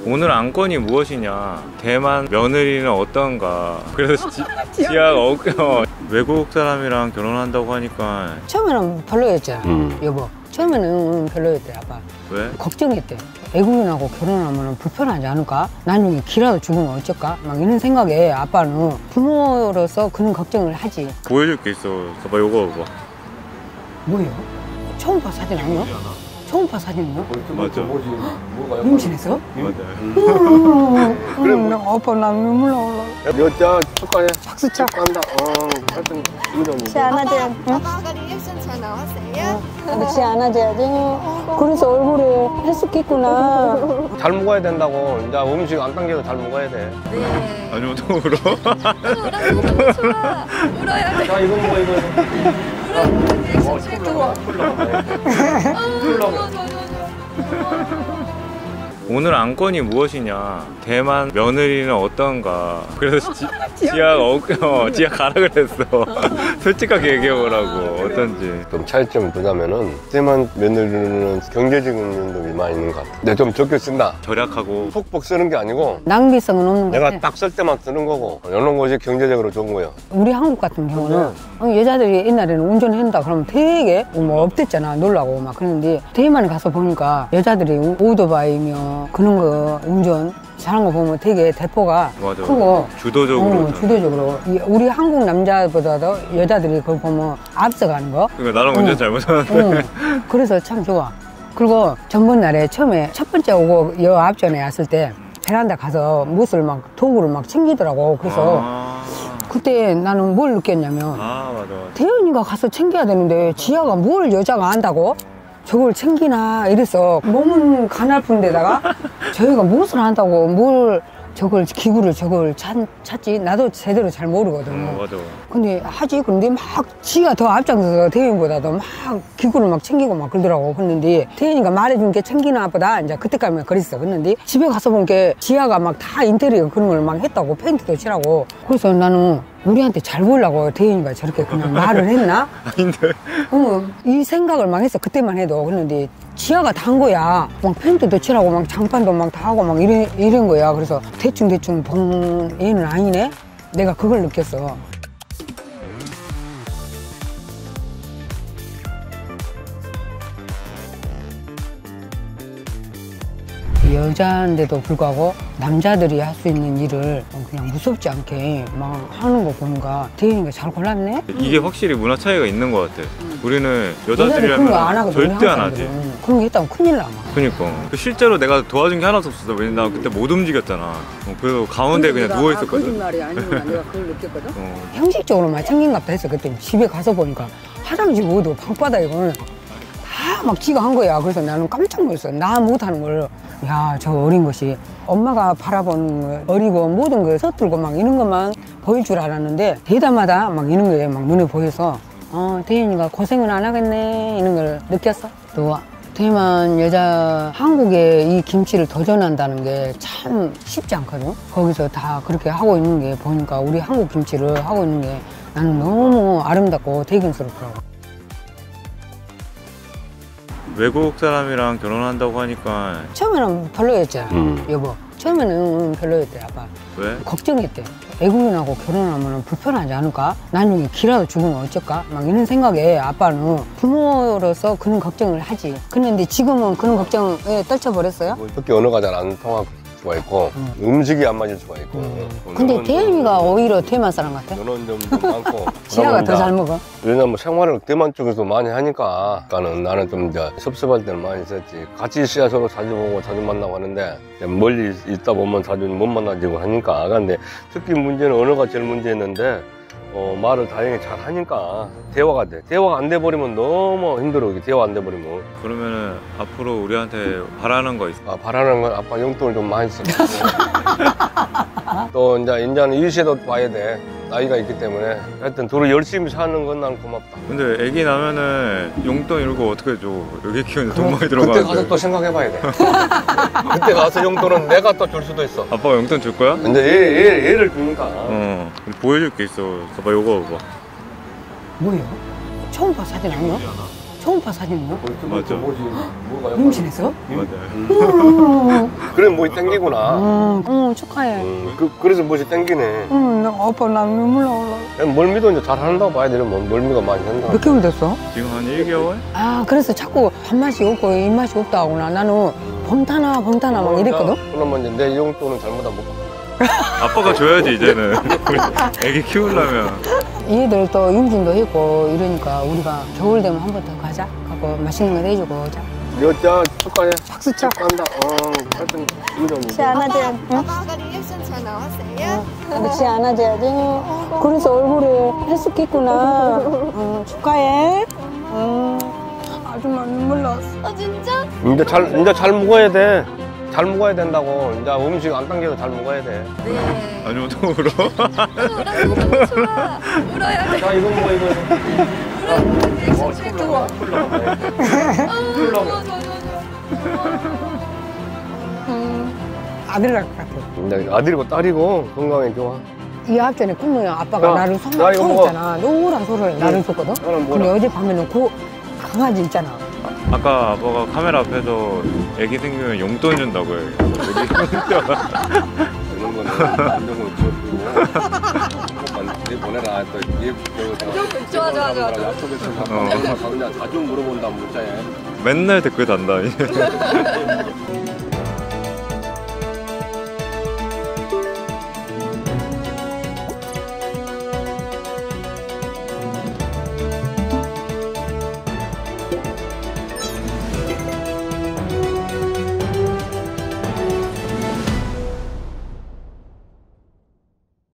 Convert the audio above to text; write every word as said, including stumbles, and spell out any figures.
오늘 안건이 무엇이냐, 대만 며느리는 어떤가. 그래서 지, 지아가 어, 어, 외국 사람이랑 결혼한다고 하니까 처음에는 별로였죠. 음. 여보 처음에는 별로였대. 아빠 왜? 걱정했대. 외국인하고 결혼하면 불편하지 않을까? 나중에 기라도 죽으면 어쩔까? 막 이런 생각에 아빠는 부모로서 그런 걱정을 하지. 보여줄 게 있어. 봐봐, 요거 봐봐. 뭐예요? 처음 봐 사진 아니요? 처음 봐 사진이요? 맞아. 임신했어? 맞아요. 그래, 뭐... 아빠 나 눈물 나올라. 여자 축하해. 박수 쳐. 축하한다. 어, 하여튼 이름이. 씨 안아줘야 응? 아빠가 리액션 잘 나왔어요? 그렇지 안아줘야지. 그래서 얼굴에 헬스했구나. 잘 먹어야 된다고. 이제 음식 안 당겨도 잘 먹어야 돼. 네. 아니면 또 울어? 울어, 너무 좋아. 울어야 돼. 자, 이거 먹어, 이거. 리액션 최고. 오늘 안건이 무엇이냐, 대만 며느리는 어떤가. 그래서 지, 지아가 어, 어, 지아 가라 그랬어. 솔직하게 얘기해보라고 어떤지. 좀 차이점을 두자면은 대만 며느리는 경제적인 면도 많이 있는 것 같아. 내가 좀 적게 쓴다. 절약하고. 푹푹 쓰는 게 아니고 낭비성은 없는 것 내가 같아. 딱 쓸 때만 쓰는 거고 이런 것이 경제적으로 좋은 거예요. 우리 한국 같은 경우는 어, 여자들이 옛날에는 운전한다 그러면 되게 뭐 없댔잖아. 놀라고 막 그러는데 대만에 가서 보니까 여자들이 오토바이며 그런 거 운전 잘한 거 보면 되게 대포가 맞아. 크고 주도적으로. 어, 주도적으로 이- 우리 한국 남자보다도 여자들이 그걸 보면 앞서가는 거. 그러니까 나랑 운전 응. 잘못하는데. 응. 그래서 참 좋아. 그리고 전번 날에 처음에 첫 번째 오고 여 앞전에 왔을 때 베란다 가서 무엇을 막 도구를 막 챙기더라고. 그래서 아, 그때 나는 뭘 느꼈냐면 아 맞아, 맞아. 태연이가 가서 챙겨야 되는데 지아가 뭘 여자가 안다고? 저걸 챙기나 이래서 몸은 가냘픈 데다가 저희가 무엇을 한다고 뭘 저걸 기구를 저걸 찾, 찾지? 나도 제대로 잘 모르거든. 어, 맞아. 근데 하지. 근데 막 지가 더 앞장서서 태연이보다도 막 기구를 막 챙기고 막 그러더라고. 그랬는데 태연이가 말해준 게 챙기나 보다 이제 그때까지만 그랬어. 그랬는데 집에 가서 본 게 지아가 막 다 인테리어 그런 걸 막 했다고. 페인트도 칠하고. 그래서 나는 우리한테 잘 보이려고 태연이가 저렇게 그냥 말을 했나? 아닌데. 어, 이 생각을 막 했어. 그때만 해도. 그랬는데 지아가 다 한 거야. 막 페인트도 칠하고 막 장판도 막 다 하고 막 이래, 이런 거야. 그래서 대충대충 본 얘는 아니네? 내가 그걸 느꼈어. 여자인데도 불구하고 남자들이 할 수 있는 일을 그냥 무섭지 않게 막 하는 거 보니까 태연이가 잘 골랐네? 이게 확실히 문화 차이가 있는 것 같아. 우리는 여자들이 그런 거 안 여자들이라면 하거든. 절대 안 하지. 사람들은. 그런 거 했다면 큰일 나. 막. 그니까 실제로 내가 도와준 게 하나도 없었어. 왜냐면 나 그때 못 움직였잖아. 어, 그래서 가운데 그냥 누워 있었거든. 거짓말이 아니구나. 내가 그걸 느꼈거든. 어, 형식적으로만 챙긴 것 같아 했어. 그때 집에 가서 보니까 화장실 모두 방바닥에 보면 다 막 지가 한 거야. 그래서 나는 깜짝 놀랐어. 나 못하는 걸. 야, 저 어린 것이 엄마가 바라보는 거 어리고 모든 거 서툴고 막 이런 것만 보일 줄 알았는데 대담하다 막 이런 거에 막 눈에 보여서 어, 태연이가 고생은 안 하겠네 이런 걸 느꼈어. 또 대만 여자 한국에 이 김치를 도전한다는 게 참 쉽지 않거든. 거기서 다 그렇게 하고 있는 게 보니까 우리 한국 김치를 하고 있는 게 나는 너무 아름답고 대견스럽더라고. 외국 사람이랑 결혼한다고 하니까. 처음에는 별로였잖아. 음. 여보 처음에는 별로였대. 아빠 왜? 걱정했대. 외국인하고 결혼하면 불편하지 않을까? 나중에 기라도 죽으면 어쩔까? 막 이런 생각에 아빠는 부모로서 그런 걱정을 하지. 그런데 지금은 그런 걱정에 떨쳐버렸어요? 특히 언어가 잘 안 통할 수가 있고 음. 음식이 안 맞을 수가 있고 근데 태연이가 오히려 대만 사람 같아. 이런 점도 많고 지아가 더 그러면 잘 이제 먹어. 왜냐면 생활을 대만 쪽에서 많이 하니까 그러니까는 나는 좀 이제 섭섭할 때는 많이 있었지. 같이 있어야 서로 자주 보고 자주 만나고 하는데 멀리 있다 보면 자주 못 만나지고 하니까. 근데 특히 문제는 언어가 제일 문제였는데 어, 말을 다행히 잘 하니까 대화가 돼. 대화가 안 돼 버리면 너무 힘들어. 이게 대화 안 돼 버리면. 그러면은 앞으로 우리한테 바라는 거 있어? 아, 바라는 건 아빠 용돈을 좀 많이 쓰고 또 이제 이제는 일시도 봐야 돼. 나이가 있기 때문에 하여튼 둘이 열심히 사는 건 난 고맙다. 근데 애기 나면은 용돈 이런 거 어떻게 줘? 여기 키우는데 돈 많이 그때 들어가는데. 가서 또 생각해봐야 돼. 그때 가서 용돈은 내가 또 줄 수도 있어. 아빠가 용돈 줄 거야? 근데 얘, 얘, 얘를 주니까. 어, 보여줄 게 있어. 봐봐, 요거 봐봐. 뭐예요? 처음 봐 사진 아니요? 초음파 사진이요? 맞아. 임신했어? 맞아요. 그래 멋이 땡기구나. 응, 응, 축하해. 음, 그, 그래서 멋이 땡기네. 응, 나 아빠 나 눈물 나올라. 멀미도 이제 잘 한다고 봐야 되는 뭐 멀미가 많이 한다. 몇 개월 됐어? 지금 한 일 개월? 아, 그래서 자꾸 밥맛이 없고 입맛이 없다 하구나. 나는 봄타나 봄타나 막 이랬거든? 그러면 이제 내 용돈은 잘못 안 먹어. 아빠가 줘야지 이제는. 우리 애기 키우려면. 얘들 또 임신도 했고 이러니까 우리가 겨울 되면 한 번 더 가자. 가고 맛있는 거 내주고 오자. 여자 축하해. 박수 쳐. 축하한다. 어, 하여튼 이런 치 안아줘야 응? 아빠가 리액션 잘 나왔어요? 그렇지 안아줘야지. 그래서 얼굴에 헬스케이크구나. 응, 축하해. 응. 아줌마 눈물 나왔어. 아 진짜? 이제 잘 이제 잘 먹어야 돼. 잘 먹어야 된다고. 이제 음식 안 당겨도 잘 먹어야 돼. 네. 아니면 또 울어? 또 울어서 너무 좋아. 울어야 돼. 자 이거 먹어 이거. 리액션 제일 좋아. 아, 좋아 좋아 좋아. 아들 낳을 것 같아. 이제 아들이고 딸이고 건강에 좋아. 이 앞전에 꿈모야 아빠가 야, 나를 야, 성막 이거 쳐있잖아. 노란 소를 나를 줬거든? 나는 근데 뭐라. 어젯밤에는 그 강아지 있잖아. 아까 아빠가 카메라 앞에서 애기 생기면 용돈 준다고 해요. 애기 용돈. 이런 거는 안정을 지어주고 내 보내라 또얘 좋아 좋아 좋아. 약속해서 어. 그냥 자주 물어본다 문자에. 맨날 댓글 단다. 이제.